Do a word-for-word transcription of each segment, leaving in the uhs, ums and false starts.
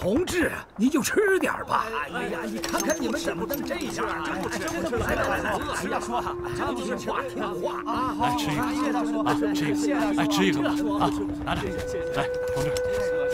同志，你就吃点吧。哎呀，你看看你们怎么能这样啊！真不吃，真不吃！来来来来，哎呀，说，真听话听话啊！ 来吃一个，谢谢大叔，啊，吃一个，哎，吃一个吧，啊，拿着，来，同志。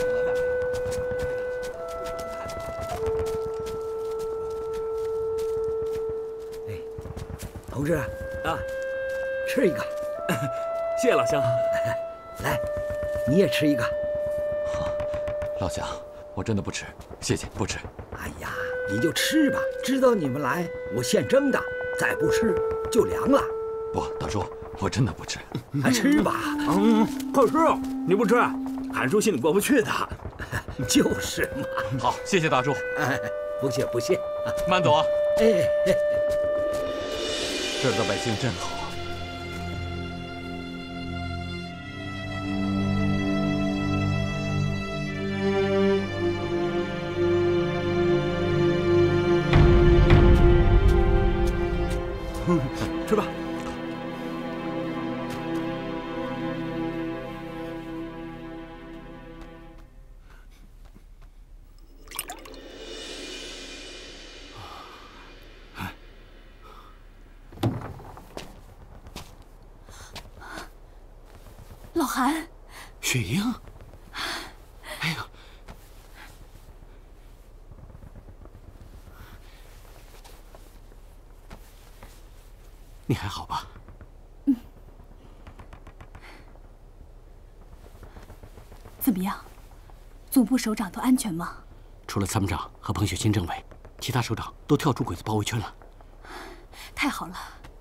哎，同志啊，吃一个。 谢谢老乡。 来，你也吃一个。 好，老乡，我真的不吃，谢谢，不吃。 哎呀，你就吃吧，知道你们来，我现蒸的，再不吃就凉了。 不，大叔，我真的不吃。 还吃吧。 嗯，快吃！你不吃，韩叔心里过不去的。 就是嘛。 好，谢谢大叔。 哎，不谢不谢。 慢走啊。 哎哎， 这儿的百姓真好。 吃吧。 老韩， 雪英，哎呀，你还好吧？ 嗯。怎么样？总部首长都安全吗？ 除了参谋长和彭雪新政委，其他首长都跳出鬼子包围圈了。 太好了。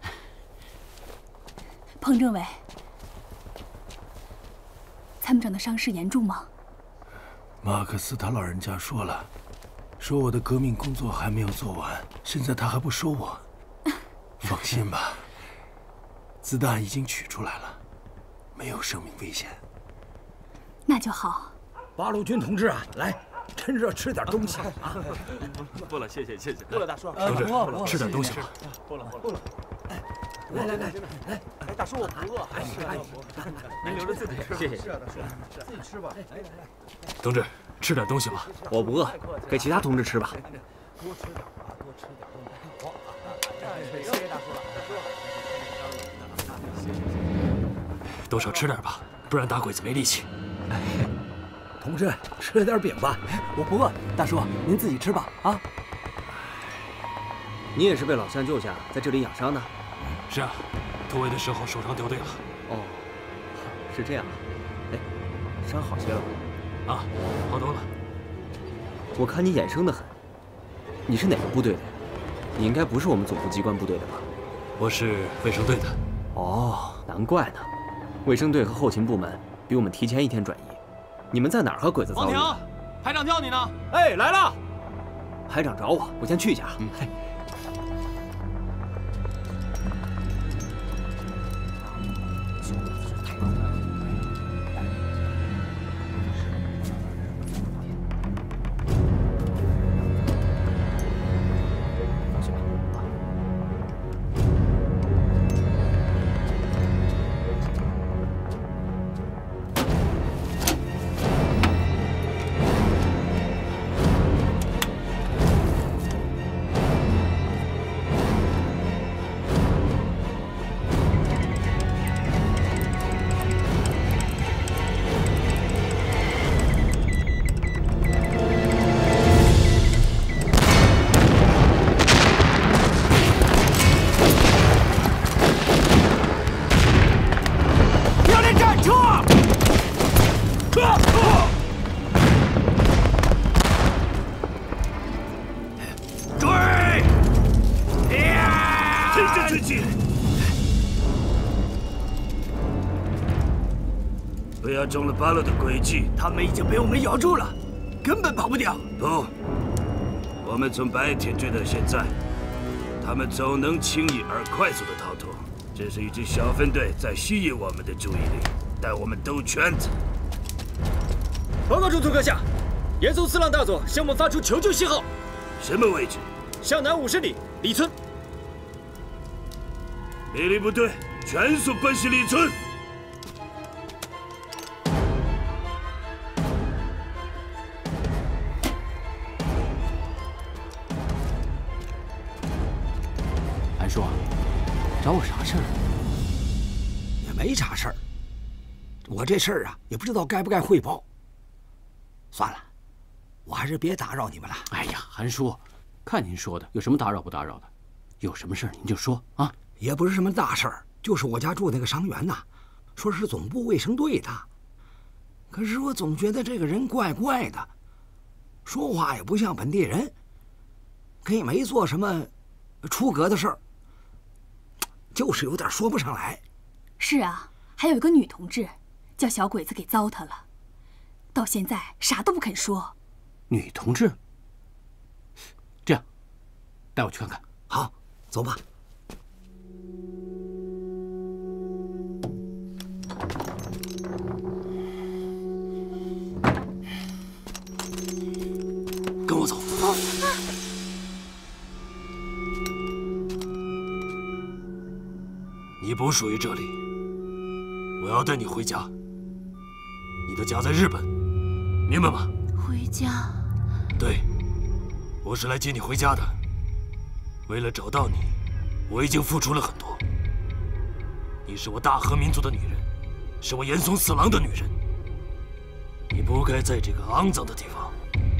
彭政委，参谋长的伤势严重吗？ 马克思他老人家说了，说我的革命工作还没有做完，现在他还不收我。 放心吧，子弹已经取出来了，没有生命危险。 那就好。 八路军同志啊，来，趁热吃点东西啊！ 不了，谢谢谢谢。 不了，大叔。同志，吃点东西吧。 不了不了。 来来来来， 哎，大叔我不饿，还是您留着自己吃。谢谢。是啊，大叔，自己吃吧。来来来。 同志，吃点东西吧。 我不饿，给其他同志吃吧。 多吃点啊，多吃点。 谢谢大叔了，谢谢谢谢。 多少吃点吧，不然打鬼子没力气。 同志，吃点饼吧。 我不饿，大叔您自己吃吧啊。你也是被老乡救下，在这里养伤的？ 是啊，突围的时候受伤掉队了。 哦，是这样。哎，伤好些了吧？啊，好多了。 我看你眼生得很。你是哪个部队的呀？ 你应该不是我们总部机关部队的吧？ 我是卫生队的。 哦，难怪呢。卫生队和后勤部门比我们提前一天转移。你们在哪儿和鬼子遭遇？ 王庭，排长叫你呢。 哎，来了。排长找我，我先去一下。嗯。嘿。 中了八路的诡计， 他们已经被我们咬住了，根本跑不掉。 不，我们从白天追到现在，他们总能轻易而快速的逃脱。这是一支小分队在吸引我们的注意力，带我们兜圈子。 报告中途阁下，严嵩四浪大佐向我们发出求救信号。 什么位置？ 向南五十里，李村。 命令部队全速奔袭李村。 找我啥事儿？ 也没啥事儿。我这事儿啊，也不知道该不该汇报。算了，我还是别打扰你们了。 哎呀，韩叔，看您说的，有什么打扰不打扰的？有什么事儿您就说啊。 也不是什么大事儿，就是我家住那个伤员呐，说是总部卫生队的。可是我总觉得这个人怪怪的，说话也不像本地人，可也没做什么出格的事儿，就是有点说不上来。 是啊，还有一个女同志，叫小鬼子给糟蹋了，到现在啥都不肯说。 女同志？这样，带我去看看。 好，走吧。 跟我走。你不属于这里，我要带你回家。你的家在日本，明白吗？ 回家？ 对，我是来接你回家的。为了找到你，我已经付出了很多。你是我大和民族的女人，是我严嵩四郎的女人。你不该在这个肮脏的地方。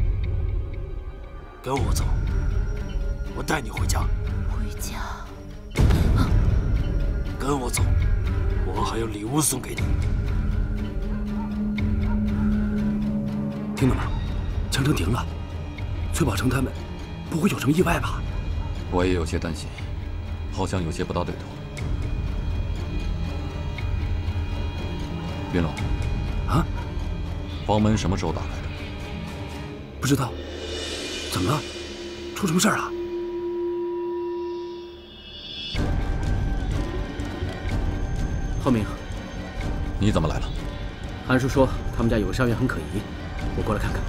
跟我走，我带你回家。 回家？ 跟我走，我还有礼物送给你。 听到吗？枪声停了，崔宝成他们不会有什么意外吧？ 我也有些担心，好像有些不大对头。云龙， 啊？ 房门什么时候打开的？ 不知道。怎么了？出什么事儿了？ 浩明， 你怎么来了？ 韩叔说他们家有个伤员很可疑，我过来看看。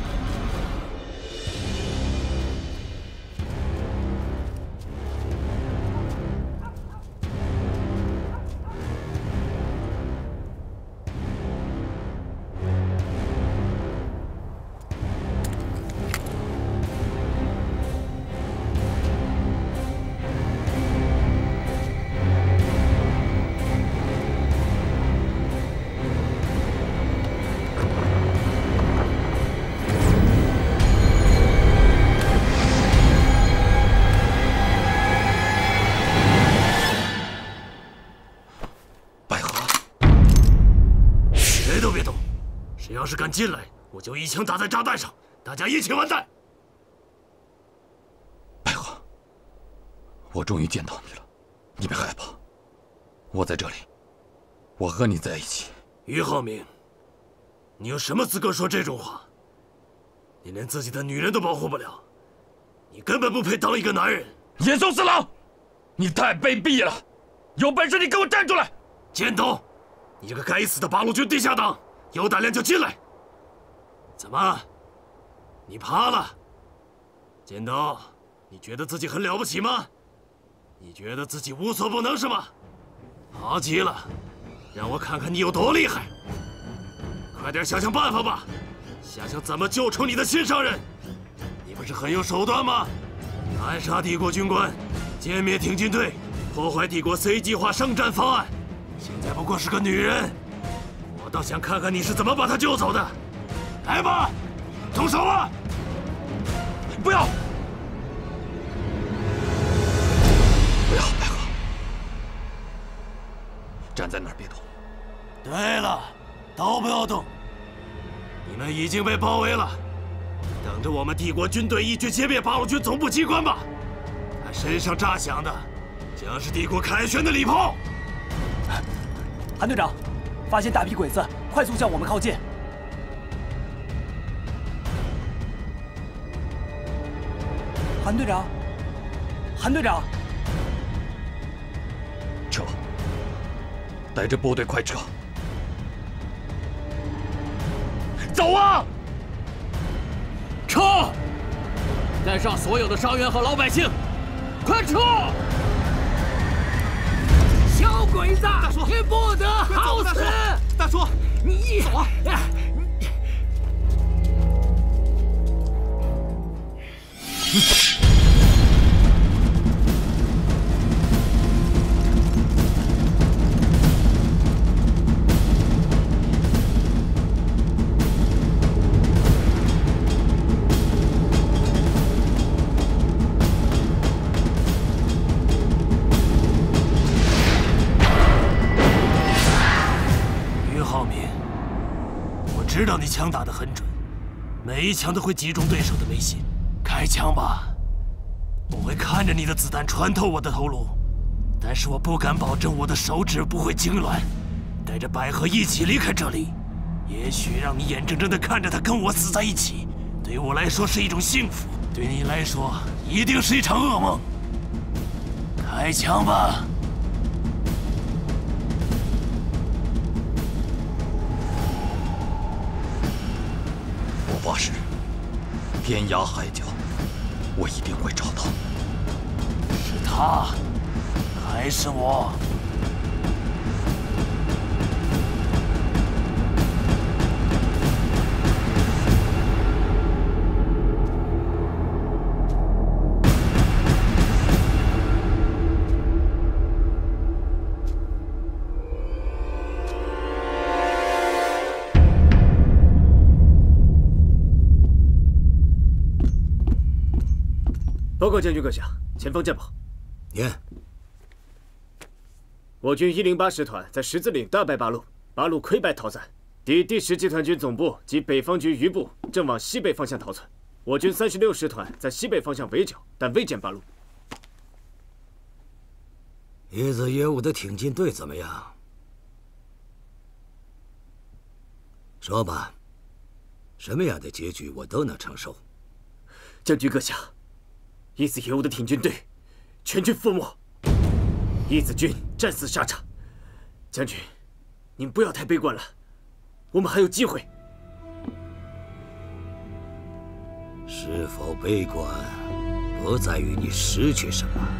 要是敢进来，我就一枪打在炸弹上，大家一起完蛋！ 百合，我终于见到你了，你别害怕，我在这里，我和你在一起。 于浩明，你有什么资格说这种话？你连自己的女人都保护不了，你根本不配当一个男人！ 严嵩四郎，你太卑鄙了！有本事你给我站出来！ 剑东，你这个该死的八路军地下党！有胆量就进来！怎么，你怕了？剑东，你觉得自己很了不起吗？你觉得自己无所不能是吗？好极了，让我看看你有多厉害！快点想想办法吧，想想怎么救出你的心上人。你不是很有手段吗？暗杀帝国军官，歼灭挺进队，破坏帝国 C 计划圣战方案。现在不过是个女人。我倒想看看你是怎么把他救走的！来吧，动手吧！ 不要！不要，百合，站在那儿别动。 对了，都不要动！你们已经被包围了，等着我们帝国军队一举歼灭八路军总部机关吧！他身上炸响的，将是帝国凯旋的礼炮。 韩队长。发现大批鬼子快速向我们靠近。韩队长，韩队长， 撤！带着部队快撤！走啊！ 撤！带上所有的伤员和老百姓，快撤！ 小鬼子，大叔，你不得好死！ 大叔， 你走啊！ 知道你枪打得很准，每一枪都会击中对手的眉心。开枪吧，我会看着你的子弹穿透我的头颅，但是我不敢保证我的手指不会痉挛。带着百合一起离开这里，也许让你眼睁睁地看着他跟我死在一起，对我来说是一种幸福，对你来说一定是一场噩梦。开枪吧！ 我发誓，天涯海角，我一定会找到。 是他，还是我？ 报告将军阁下，前方战报。 念。 我军一零八师团在十字岭大败八路，八路溃败逃散。敌第十集团军总部及北方局余部正往西北方向逃窜。我军三十六师团在西北方向围剿，但未见八路。 叶子业务的挺进队怎么样？说吧，什么样的结局我都能承受。 将军阁下。一子野武的挺军队全军覆没，一子军战死沙场。将军，您不要太悲观了，我们还有机会。 是否悲观，不在于你失去什么，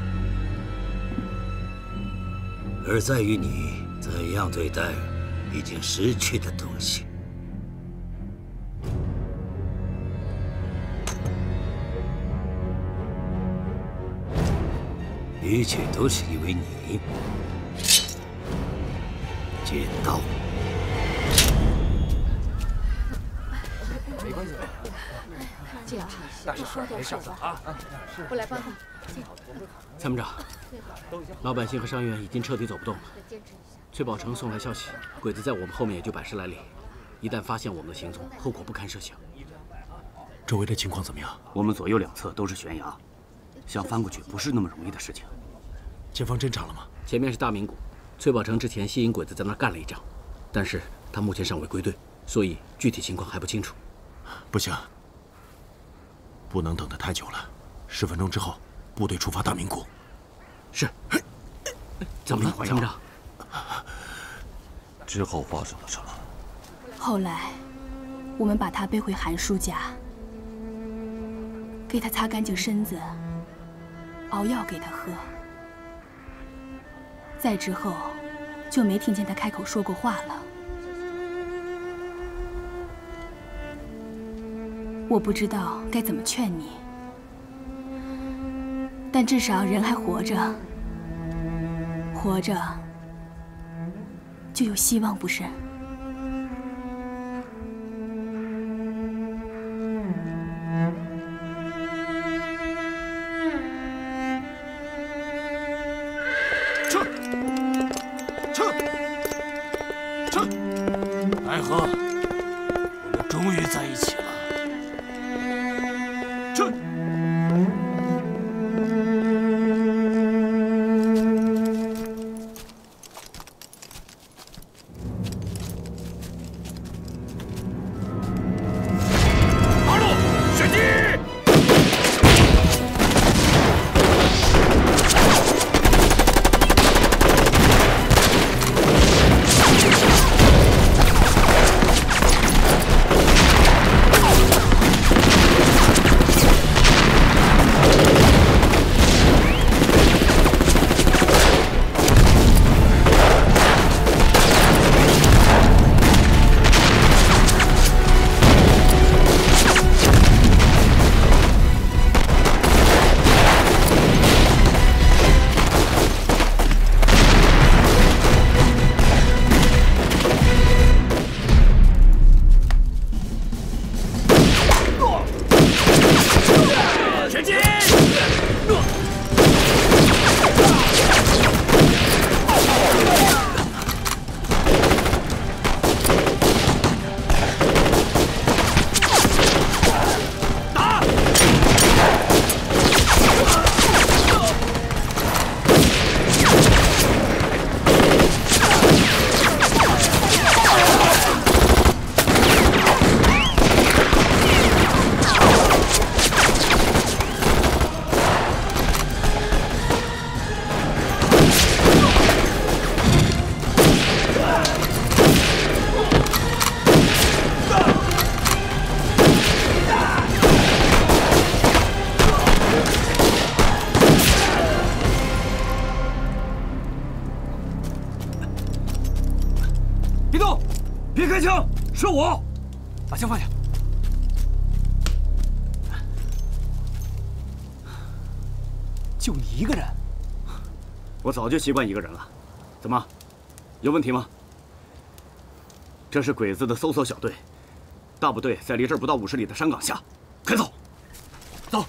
而在于你怎样对待已经失去的东西。一切都是因为你。剪刀。 没关系，这样大事没事啊。我来帮你。 参谋长，老百姓和伤员已经彻底走不动了。崔宝成送来消息，鬼子在我们后面也就百十来里，一旦发现我们的行踪，后果不堪设想。 周围的情况怎么样？ 我们左右两侧都是悬崖，想翻过去不是那么容易的事情。 前方侦察了吗？ 前面是大明谷，崔宝成之前吸引鬼子在那儿干了一仗，但是他目前尚未归队，所以具体情况还不清楚。 不行，不能等得太久了。十分钟之后，部队出发大明谷。 是。怎么了，参谋长？ 之后发生了什么？ 后来，我们把他背回韩叔家，给他擦干净身子，熬药给他喝。再之后，就没听见他开口说过话了。我不知道该怎么劝你，但至少人还活着，活着就有希望，不是？ 撤！撤！撤！白鹤，我们终于在一起了。撤！ 八路，血击！ 别动，别开枪，是我。 把枪放下。就你一个人？ 我早就习惯一个人了。怎么，有问题吗？这是鬼子的搜索小队，大部队在离这儿不到五十里的山岗下。快走，走。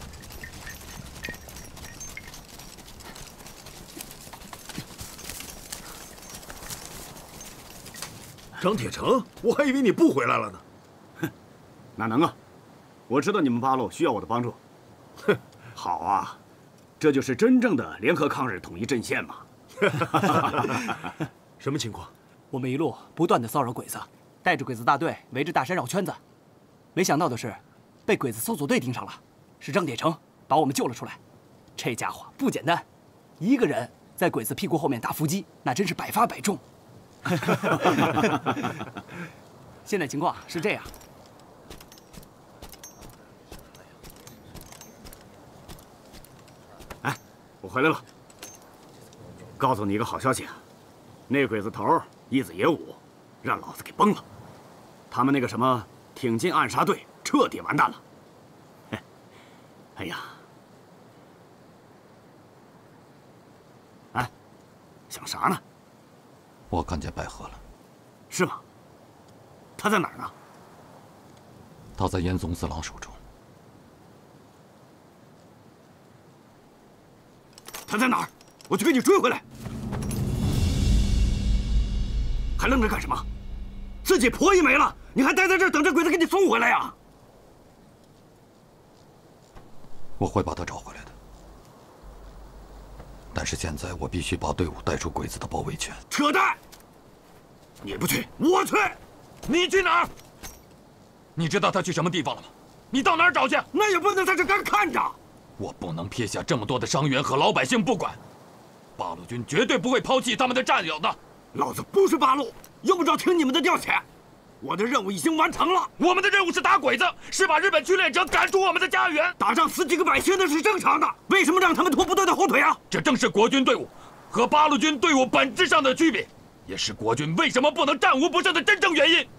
张铁成，我还以为你不回来了呢。 哼，哪能啊！我知道你们八路需要我的帮助。哼，好啊，这就是真正的联合抗日统一阵线嘛。 什么情况？ 我们一路不断的骚扰鬼子，带着鬼子大队围着大山绕圈子。没想到的是，被鬼子搜索队盯上了，是张铁成把我们救了出来。这家伙不简单，一个人在鬼子屁股后面打伏击，那真是百发百中。 现在情况是这样， 哎，我回来了。告诉你一个好消息啊，那鬼子头一子野武，让老子给崩了。他们那个什么挺进暗杀队彻底完蛋了。哎呀，哎，想啥呢？ 我看见百合了， 是吗？他在哪儿呢？ 他在严嵩四郎手中。 他在哪儿？我去给你追回来！还愣着干什么？自己婆姨没了，你还待在这儿等着鬼子给你送回来呀？ 我会把他找回来的，但是现在我必须把队伍带出鬼子的包围圈。 扯淡！你不去，我去。 你去哪儿？你知道他去什么地方了吗？你到哪儿找去？ 那也不能在这干看着。 我不能撇下这么多的伤员和老百姓不管。八路军绝对不会抛弃他们的战友的。 老子不是八路，用不着听你们的调遣。我的任务已经完成了。 我们的任务是打鬼子，是把日本侵略者赶出我们的家园。 打仗死几个百姓那是正常的，为什么让他们拖部队的后腿啊？ 这正是国军队伍和八路军队伍本质上的区别，也是国军为什么不能战无不胜的真正原因。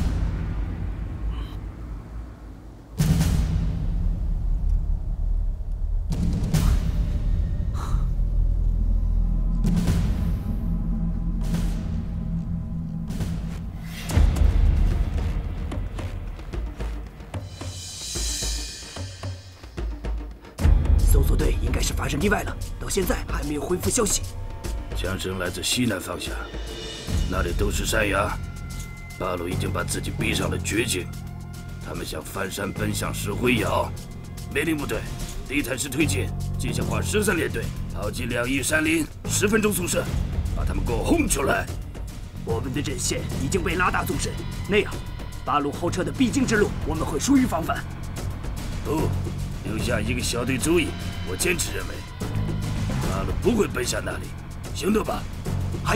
搜索队应该是发生意外了，到现在还没有恢复消息。 枪声来自西南方向，那里都是山崖。八路已经把自己逼上了绝境，他们想翻山奔向石灰窑。梅林部队，地毯式推进，机械化十三连队，炮击两翼山林，十分钟速射，把他们给我轰出来！ 我们的阵线已经被拉大纵深，那样，八路后撤的必经之路，我们会疏于防范。 不。 留下一个小队注意，我坚持认为，八路不会奔向那里，行动吧！ 嗨。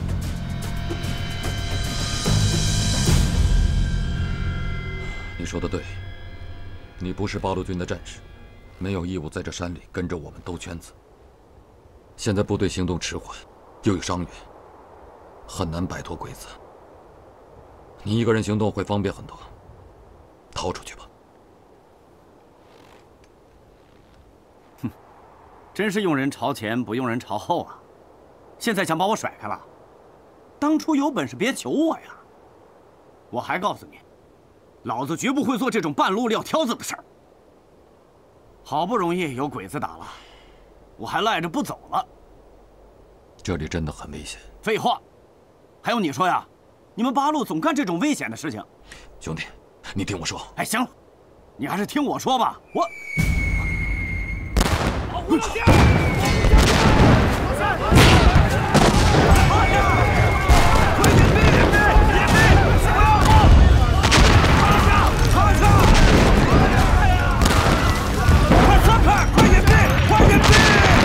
你说的对，你不是八路军的战士，没有义务在这山里跟着我们兜圈子。现在部队行动迟缓，又有伤员，很难摆脱鬼子。你一个人行动会方便很多，逃出去吧。 真是用人朝前，不用人朝后啊！现在想把我甩开了，当初有本事别求我呀！我还告诉你，老子绝不会做这种半路撂挑子的事儿。好不容易有鬼子打了，我还赖着不走了。 这里真的很危险。 废话，还用你说呀？你们八路总干这种危险的事情。 兄弟，你听我说。 哎，行了，你还是听我说吧。我。 胡老乡！快点背！别背！别背！不要跑！放下！放下！快放开！快点背！快点背！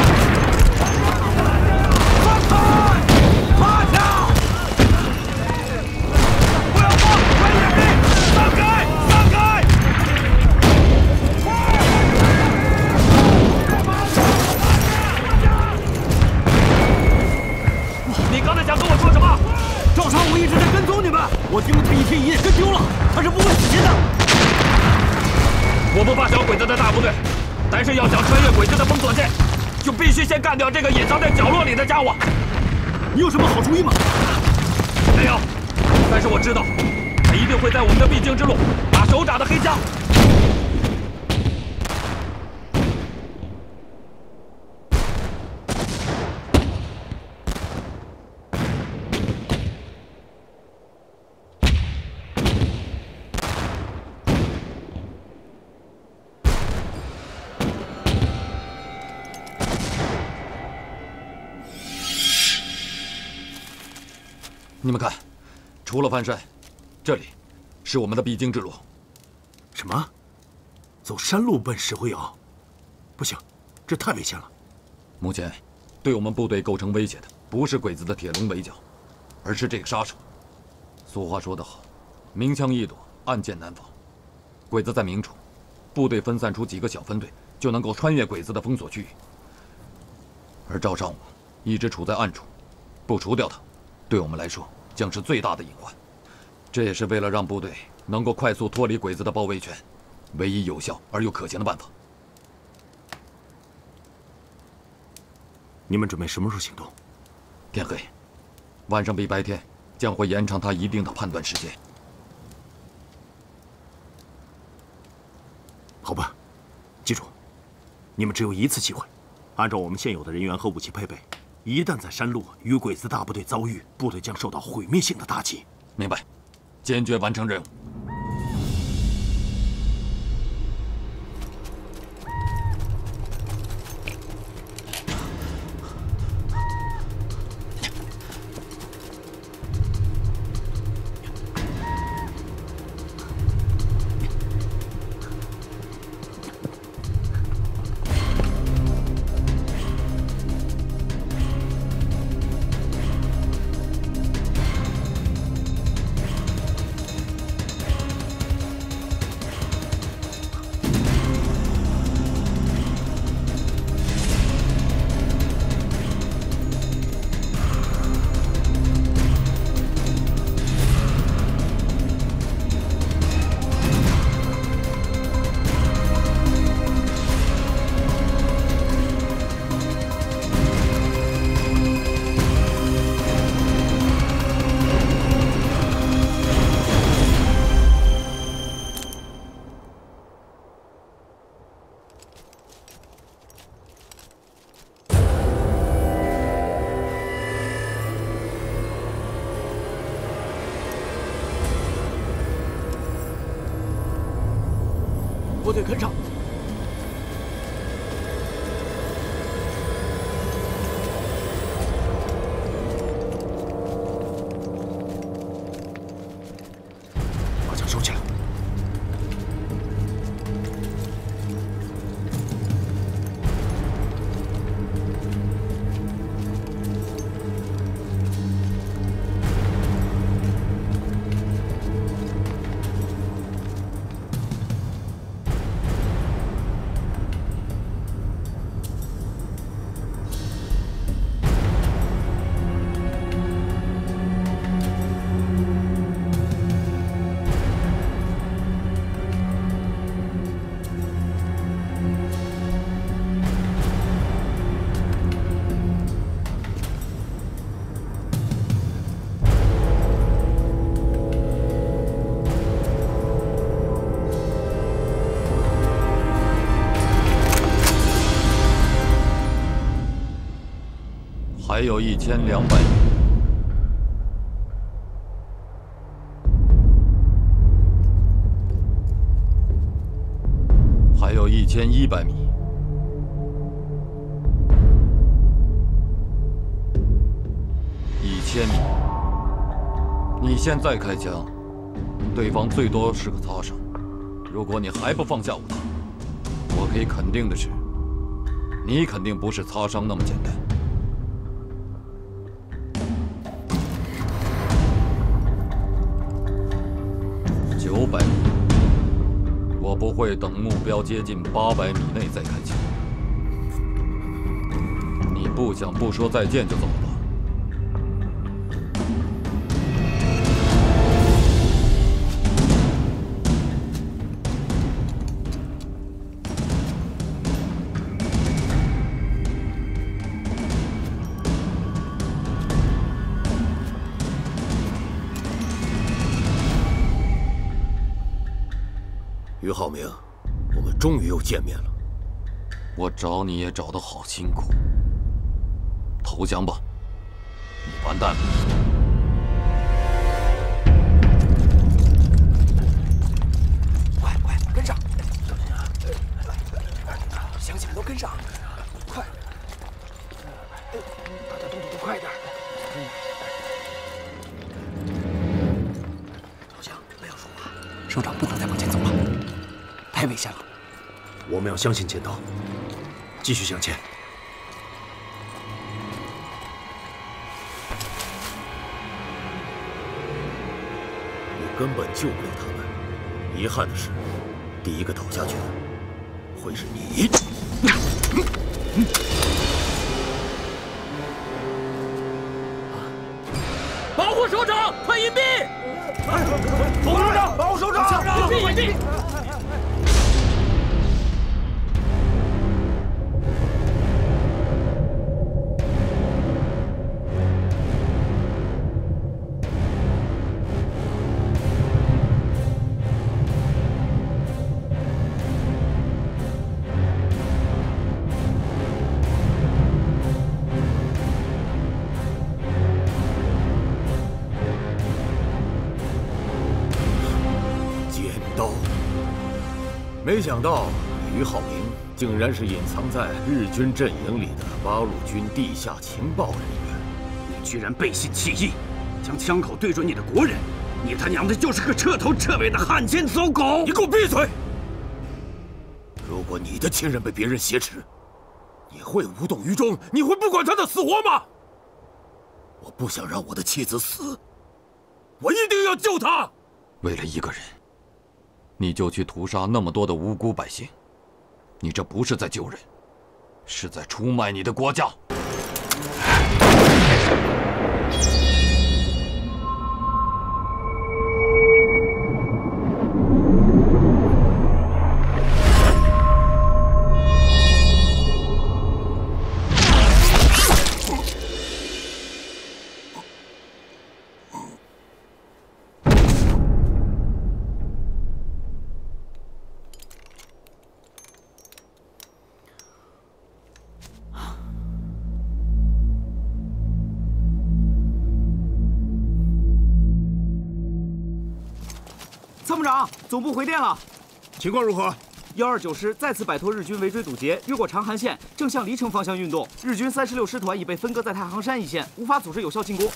放开！放下！不要放！快点背！放开！放开！ 你刚才想跟我说什么？赵长武一直在跟踪你们。 我听说他一天一夜跟丢了，他是不会死心的。 我不怕小鬼子的大部队，但是要想穿越鬼子的封锁线，就必须先干掉这个隐藏在角落里的家伙。 你有什么好主意吗？ 没有，但是我知道，他一定会在我们的必经之路打手掌的黑枪。 你们看，除了翻山，这里是我们的必经之路。 什么？走山路奔石灰窑？不行，这太危险了。 目前，对我们部队构成威胁的不是鬼子的铁笼围剿，而是这个杀手。俗话说得好，明枪易躲，暗箭难防。鬼子在明处，部队分散出几个小分队，就能够穿越鬼子的封锁区域。而赵尚武一直处在暗处，不除掉他，对我们来说将是最大的隐患。这也是为了让部队能够快速脱离鬼子的包围圈，唯一有效而又可行的办法。 你们准备什么时候行动？ 天黑，晚上比白天将会延长他一定的判断时间。 好吧，记住，你们只有一次机会。按照我们现有的人员和武器配备，一旦在山路与鬼子大部队遭遇，部队将受到毁灭性的打击。 明白，坚决完成任务。 部队跟上！ 把枪收起来。 还有一千两百米，还有一千一百米，一千米。你现在开枪，对方最多是个擦伤。如果你还不放下武器，我可以肯定的是，你肯定不是擦伤那么简单。 九百米，我不会等目标接近八百米内再开枪。你不想不说再见就走了？ 于浩明，我们终于又见面了。 我找你也找得好辛苦，投降吧，你完蛋了！ 快快跟上！乡亲们都跟上，快！大家动作都快点！投降，不要说话。首长不能再往前走了，太危险了。 我们要相信剑道，继续向前。你根本救不了他们。遗憾的是，第一个倒下去的会是你。 保护首长，快隐蔽！ 保护首长，保护首长， 隐蔽，隐蔽！ 没想到于浩明竟然是隐藏在日军阵营里的八路军地下情报人员。 你居然背信弃义，将枪口对准你的国人，你他娘的就是个彻头彻尾的汉奸走狗！ 你给我闭嘴！如果你的亲人被别人挟持，你会无动于衷？你会不管他的死活吗？我不想让我的妻子死，我一定要救她。 为了一个人，你就去屠杀那么多的无辜百姓，你这不是在救人，是在出卖你的国家。 参谋长，总部回电了， 情况如何？ 幺二九师再次摆脱日军围追堵截，越过长韩线，正向黎城方向运动。日军三十六师团已被分割在太行山一线，无法组织有效进攻。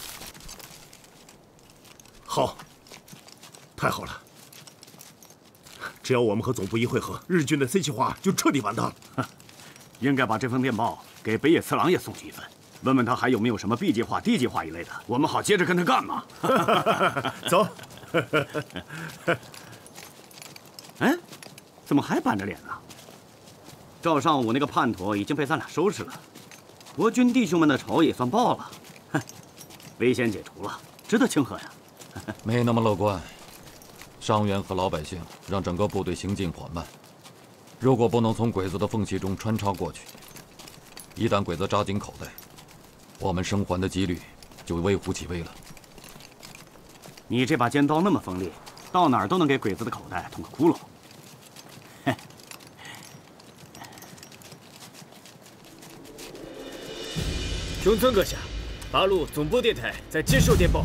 好，太好了！只要我们和总部一会合，日军的 C 计划就彻底完蛋了。 应该把这份电报给北野次郎也送去一份，问问他还有没有什么 B 计划、D 计划一类的，我们好接着跟他干嘛。 走。 哎，怎么还板着脸呢？赵尚武那个叛徒已经被咱俩收拾了，国军弟兄们的仇也算报了，哼，危险解除了，值得庆贺呀。 没那么乐观，伤员和老百姓让整个部队行进缓慢。如果不能从鬼子的缝隙中穿插过去，一旦鬼子扎紧口袋，我们生还的几率就微乎其微了。 你这把尖刀那么锋利，到哪儿都能给鬼子的口袋捅个窟窿。 中村阁下，八路总部电台在接收电报。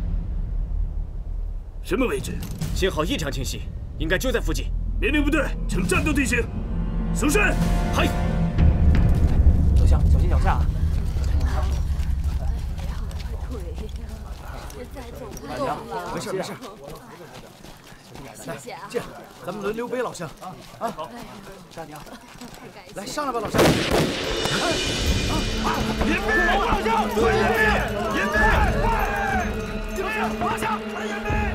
什么位置？ 信号异常清晰，应该就在附近。 命令部队呈战斗队形，搜身。 嗨！ 小心，小心脚下。没事没事，来，这样咱们轮流背老乡啊啊！好，沙娘，来上来吧，老乡。 引背，老乡，传引背，引背，快！引背，老乡，传引背。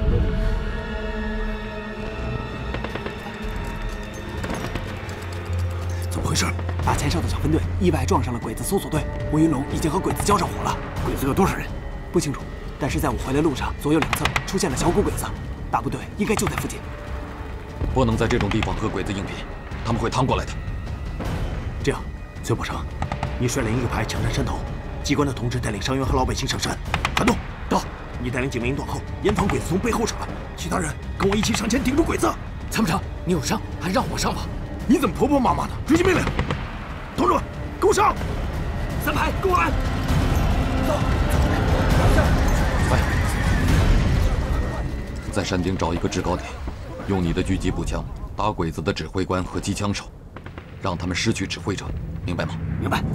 怎么回事？大前哨的小分队意外撞上了鬼子搜索队，吴云龙已经和鬼子交上火了。 鬼子有多少人？ 不清楚。但是在我回来路上，左右两侧出现了小股鬼子，大部队应该就在附近。 不能在这种地方和鬼子硬拼，他们会趟过来的。 这样，崔宝成，你率领一排抢占山头，机关的同志带领伤员和老百姓上山。传动，到！你带领警卫营断后，严防鬼子从背后上来。其他人跟我一起上前顶住鬼子。 参谋长，你有伤，还是让我上吧。 你怎么婆婆妈妈的？执行命令，同志们，跟我上！ 三排，跟我来。走。 快，在山顶找一个制高点，用你的狙击步枪打鬼子的指挥官和机枪手，让他们失去指挥者，明白吗？ 明白。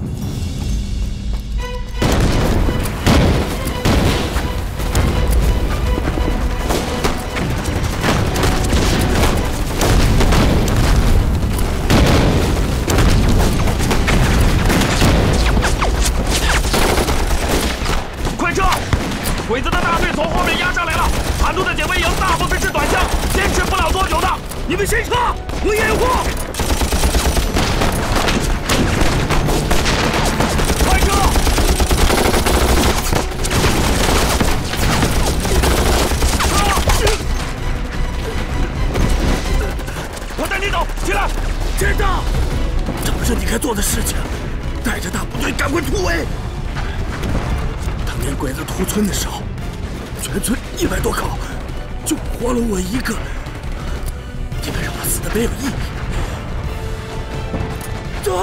鬼子的大队从后面压上来了，韩都的警卫营大部分是短枪，坚持不了多久的。你们先撤，我掩护。快撤！我带你走，起来！ 天大，这不是你该做的事情，带着大部队赶快突围。 当年鬼子屠村的时候，全村一百多口，就活了我一个。你们让我死的没有意义。走，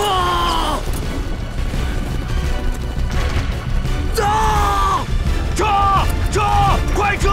走， 撤，撤，快撤！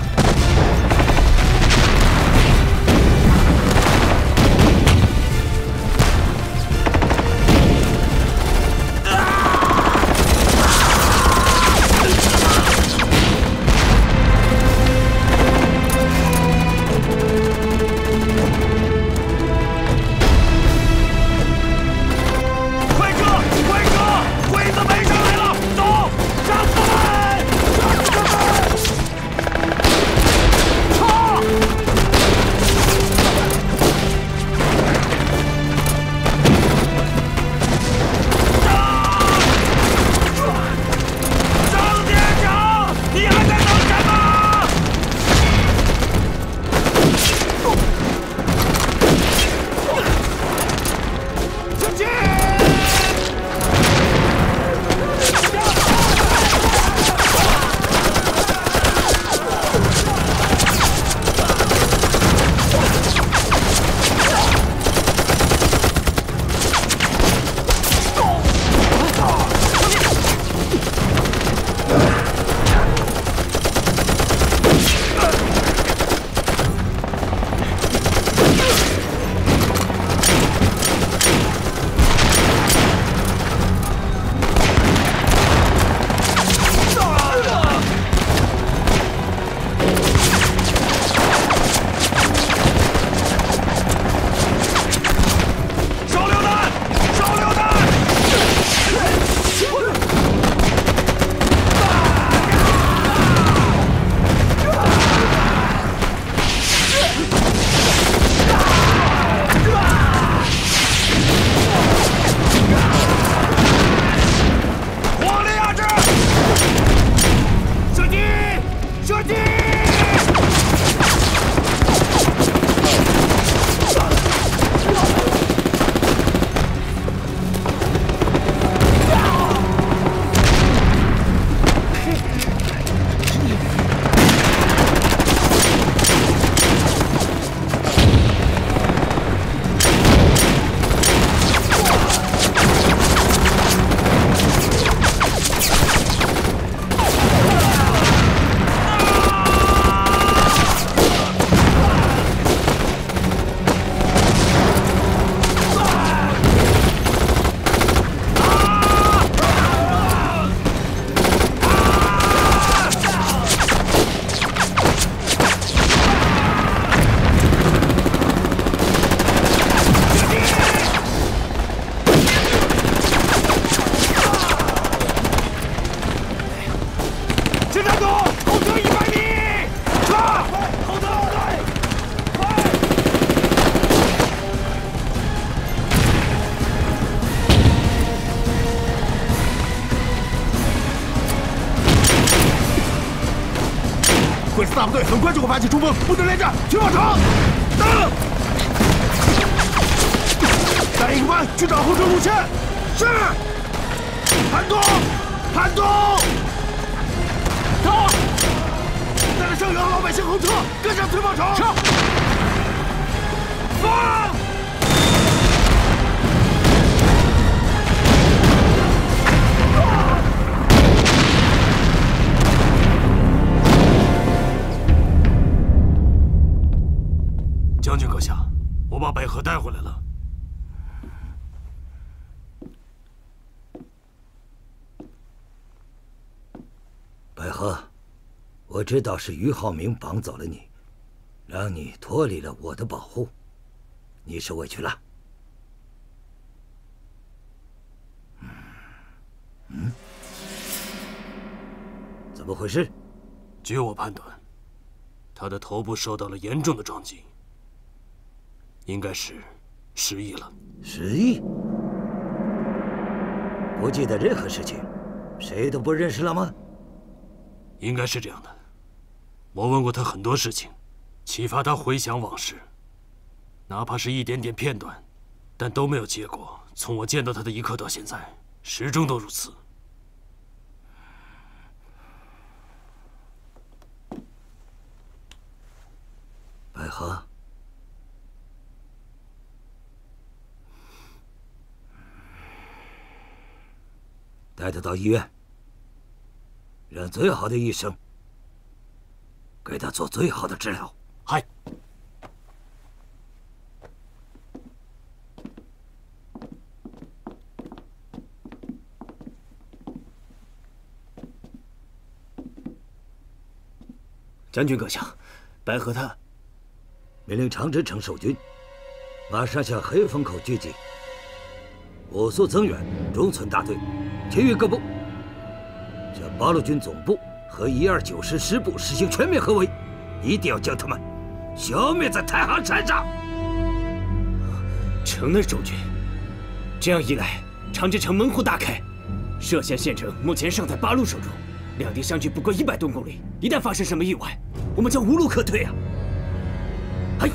鬼子大部队很快就会发起冲锋，不能连战，去往城。等，带一个班去找后撤路线。是。韩东，韩东，走，带着伤员和老百姓后撤，跟上崔宝成。是。 放！ 将军阁下，我把百合带回来了。 百合，我知道是俞浩明绑走了你，让你脱离了我的保护，你是委屈了。嗯，嗯，怎么回事？ 据我判断，他的头部受到了严重的撞击，应该是失忆了。 失忆？不记得任何事情，谁都不认识了吗？ 应该是这样的。我问过他很多事情，启发他回想往事，哪怕是一点点片段，但都没有结果。从我见到他的一刻到现在，始终都如此。 百合，带他到医院。让最好的医生给他做最好的治疗。 嗨。 将军阁下，白河他命令长直城守军马上向黑风口聚集，火速增援中村大队，其余各部向八路军总部和一二九师师部实行全面合围，一定要将他们消灭在太行山上。 承了，守军。这样一来，长直城门户大开，歙县县城目前尚在八路手中，两地相距不过一百多公里，一旦发生什么意外，我们将无路可退啊！哎，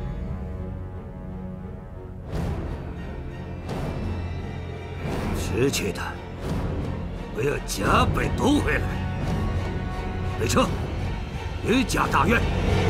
失去的我要加倍夺回来。备车，余家大院。